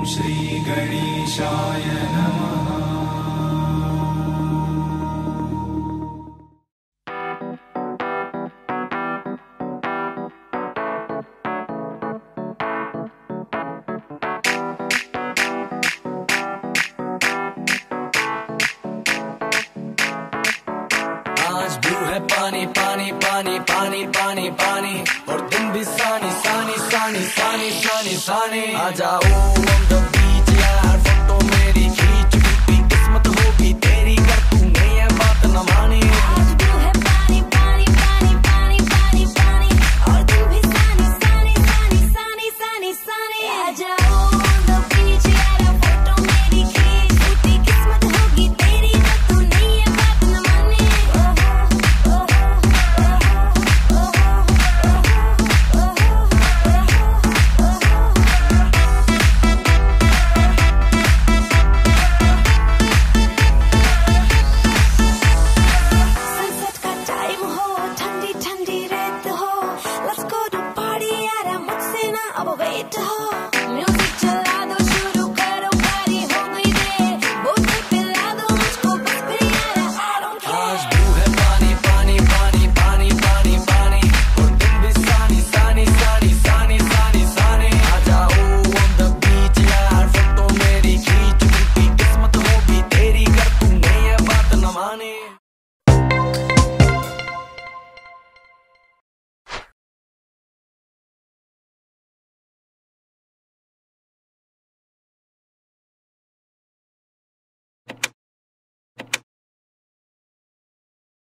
श्री गणेशाय नमः। आज ब्लू है पानी पानी पानी पानी पानी पानी, और तुम भी सानी सानी सानी सानी सानी सानी। आ जाओ on the beach यार, फोटो मेरी खींच, टूटी किस्मत होगी तेरी कर तूने ये बात न मानी। आज ब्लू है पानी पानी पानी पानी पानी पानी, और तुम भी सानी सानी सानी सानी सानी सानी। आ जाओ on the beach यार, फोटो मेरी खींच, टूटी किस्मत होगी तेरी कर तूने ये बात न मानी। सनसेट का टाइम हो, ठंडी ठंडी रेत हो, लेट्स गो टू पार्टी यार, मुझसे ना अब वेट हो।